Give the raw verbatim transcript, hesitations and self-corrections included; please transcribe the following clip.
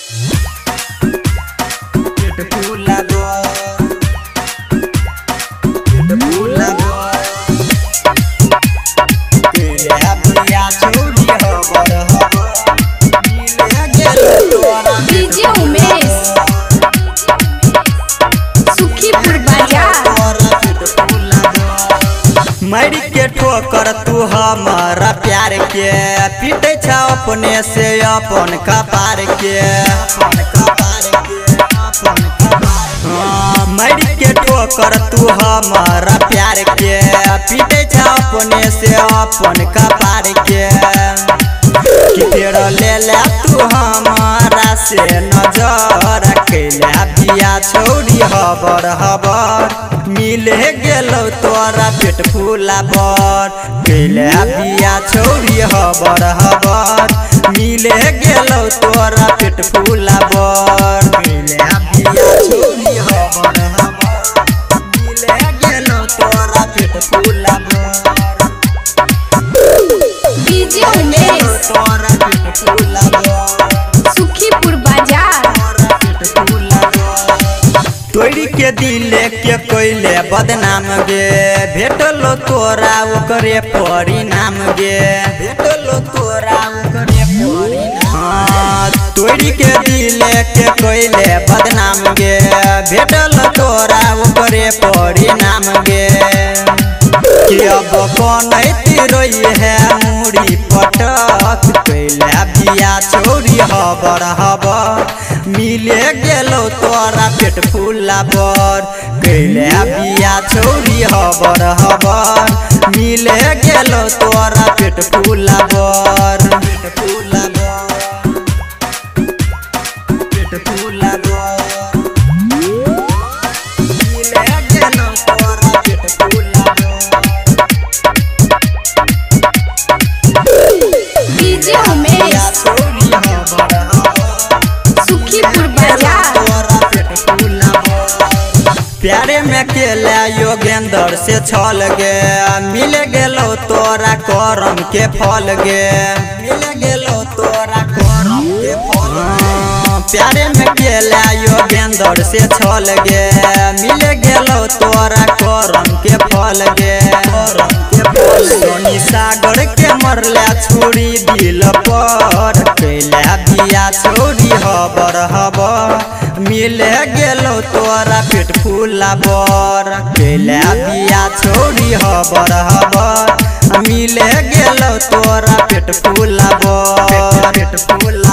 पेट फूला बर पेट फूला बर केले बिया छोड़ी हबर हबर मिले गेलो तोरा डीजे उमेश सुखीपुर बाजार मरी के ठोकर तू हमारा प्यार के पीटे छ अपने से अपन कपार के मरी के ठोकर तू हमारा प्यार के पीटे छ अपने से अपन कपार के कि तेरा ले ले तू हमारा से नजर कैले बिया छोड़ी हबर हबर मिले गेलो तोरा पेट फूला बर कैले बिया छोड़ी हबर हबर मिले गेलो तोरा पेट फूला बर कैले बिया छोड़ी हबर हबर मिले गेलो तोरा पेट फूला बर डीजे उमेश तोरा पेट फूला बर सुखीपुर बाजार तोड़ी के दिले के कोइले बदनाम गे भेटलो तोरा ओकरे परिणाम गे भेटलो तोरा ओकरे परिणाम तोड़ी के दिले के कोइले बदनाम गे भेटलो तोरा ओकरे परिणाम गे कि अब बनैती रोई है मुड़ी पटक कैले बिया छोड़ी हबर हबर मिले गेलो तोरा पेट फूला बर कैले बिया छोड़ी हबर हबर मिले गेलो तोरा पेट फूला बर पेट फूला बर पेट फूला बर मिले गेलो तोरा पेट फूला डीजे उमेश सुखीपुर बाजार प्यारे में केला योगेंद्र से छल गे मिले गेलो तोरा करम के फल गे मिले गेलो तोरा करम के फल प्यारे में केला योगेंद्र से छल गे मिले गेलो तोरा करम के फल गे करम के फल सोनी सागर के मरला छोड़ी दिल पर कैला बिया छोड़ी हबर हबर मिले गेलो तोरा पेट फूला बर कैला बिया छोड़ी हबर हबर मिले गेलो तोरा पेट फूला बर पेट फूला